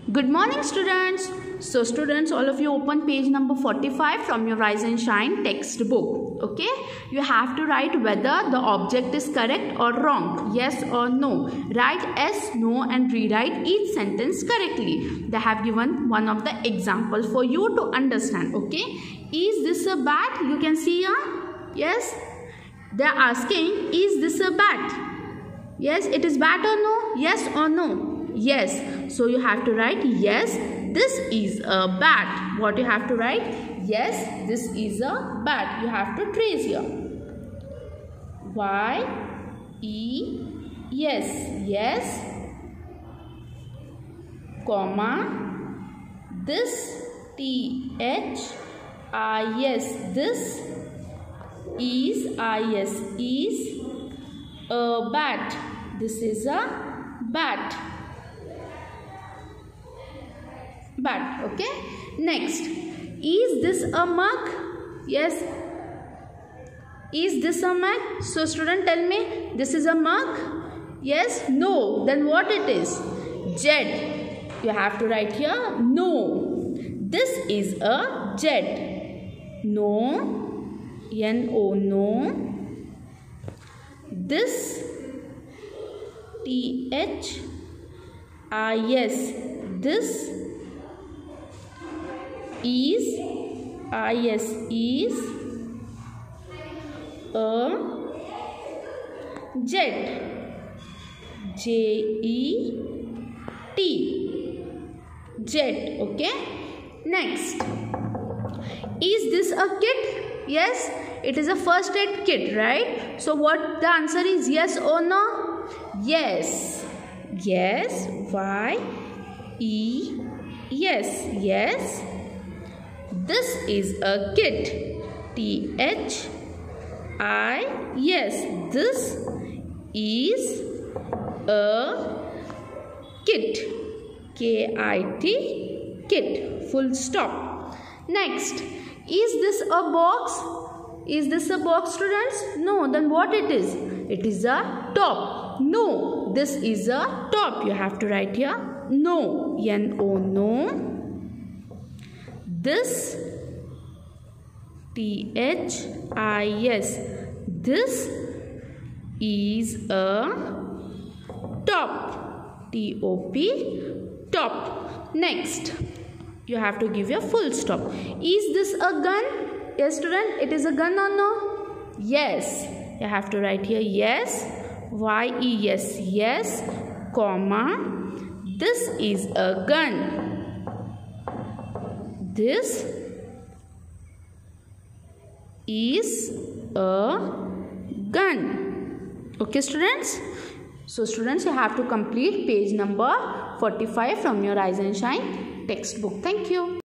Good morning, students. So students, all of you open page number 45 from your Rise and Shine textbook. Okay, you have to write whether the object is correct or wrong, yes or no. Write yes, no and rewrite each sentence correctly. They have given one of the example for you to understand. Okay, is this a bat? You can see here. Yes, they are asking, is this a bat? Yes, it is bat or no? Yes or no? Yes. So you have to write yes, this is a bat. What you have to write? Yes, this is a bat. You have to trace here. Y-E, yes, yes, comma, this, T-H-I-S, this is, I-S, is a bat. This is a bat. Bat. Okay. Next, is this a mug? Yes. Is this a mug? So student, tell me, this is a mug? Yes. No. Then what it is? Jet. You have to write here no. This is a jet. No. N-O, no. This, T-H-I-S, this is, I-S, is a jet. J-E-T, jet. Okay. Next, is this a kit? Yes, it is a first aid kit, right? So what the answer is, yes or no? Yes. Yes. Y-E, yes, yes. This is a kit. T-H-I-S. This is a kit. K-I-T, kit. Full stop. Next, is this a box? Is this a box, students? No. Then what it is? It is a top. No. This is a top. You have to write here no. N-O, no. This, T-H-I-S, this is a top. T-O-P, top. Next, you have to give your full stop. Is this a gun? Yes, student, it is a gun or no? Yes. You have to write here yes, Y-E-S, yes, comma, this is a gun. This is a gun. Okay, students? So, students, you have to complete page number 45 from your Rise and Shine textbook. Thank you.